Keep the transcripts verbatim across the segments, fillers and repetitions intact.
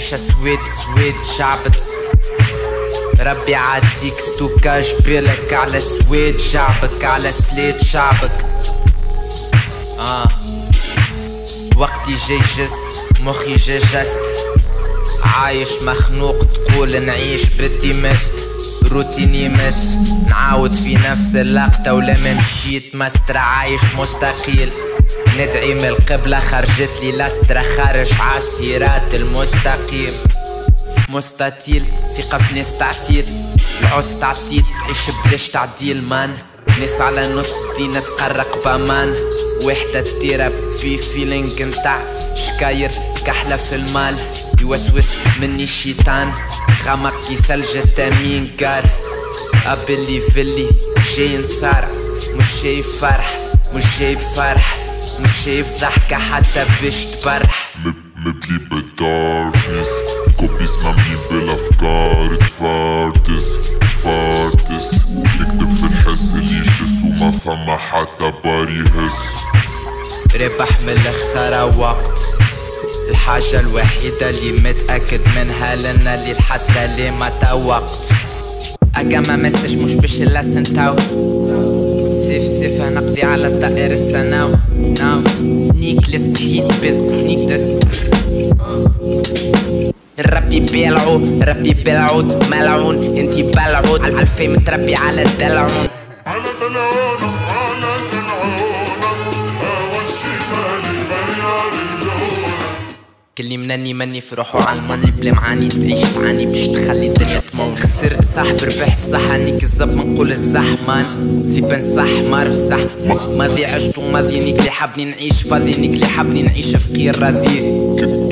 عايشة سويد سويد شعبت ربي عاديك ستوكاج بالك على سويد شعبك على سليت شعبك. آه وقتي جاي جس مخي جا جست عايش مخنوق تقول نعيش بدي مست روتيني مس نعاود في نفس اللقطة ولما مشيت مستر عايش مستقيل ندعي من القبلة خرجت لي لسترة خارج عالسيرات المستقيم في مستطيل ثقة في ناس تعتيل العوز تعتيد تعيش بلاش تعديل مان ناس على نص دينا تقرق بامان وحدة تيرابي فيلينج نتاع شكاير كحلة في المال يوسوس مني الشيطان غمق كي ثلج التامين قار ابلي فيلي جاي نصارع مش شايف فرح مش جايب فرح مش شايف ضحكة حتى باش تبرح مبلي بالداركنس كوبيس مملي بالافكار تفارتس تفارتس نكتب في الحس اللي يشس وما فما حتى باري يهس ربح من الخسارة وقت الحاجة الوحيدة اللي متأكد منها لنا اللي الحسرة اللي ما توقت أجا ما مسج مش باش اللسن تاو سيف سيف هنقضي على الطائر السناو ناو نيك لستحيت بزق سنيك دست ربي بيلعو ربي بالعود ملعون انتي بلعود عالفي متربي على الدلعون على دلعونك على دلعونك والشمال مليار اللون كلي منني مني في روحو عالماني بلا معاني تعيش تعاني باش تخلي الدنيا تمون خسرت صاحب ربحت صح اني كذاب منقول الزحمان في بن صح ما عرف صح ماضي عشت وماضي نيك اللي حبني نعيش فاضي نيك اللي حبني نعيش فقير راضي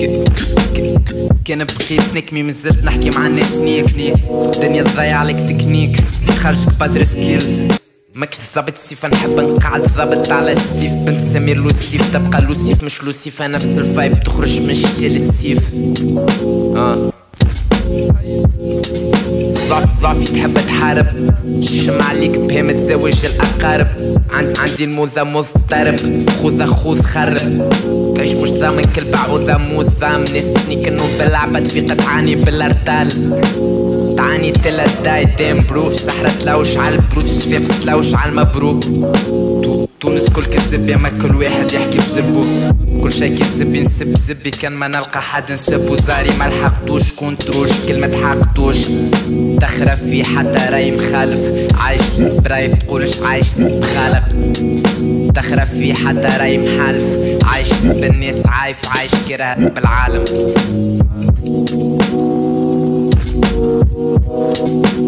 كان بقيت نكمي مازلت نحكي مع الناس نيكني الدنيا تضيع عليك تكنيك تخرجك بادر سكيلز ماكش ظابط السيف نحب نقعد ظابط على السيف بنت سمير لوسيف تبقى لوسيف مش لوسيف نفس الفايب تخرج من شتي للسيف اه ضعف ضعفي تحب تحارب شم عليك بهم تزوج الأقارب عند عندي الموزة مضطرب خوذة خوذ خرب تعيش مش ضامن كل بعوضة مو ضام نستني كنو بالعبد في تعاني بالارتال تعاني تلا داي ديم بروف سحرة تلوش عالبروف صفيق تلوش عالمبروك تونس كل كذب يا ما كل واحد يحكي بزبو كل شي كيزب ينسب زبي كان ما نلقى حد نسبو زاري ما لحقتوش كونتروش كلمة حقتوش تخرف في حتى راي مخالف عايش برايف تقولش عايش بخالق تخرف في حتى راي محالف عايش بالناس عايف عايش كره بالعالم.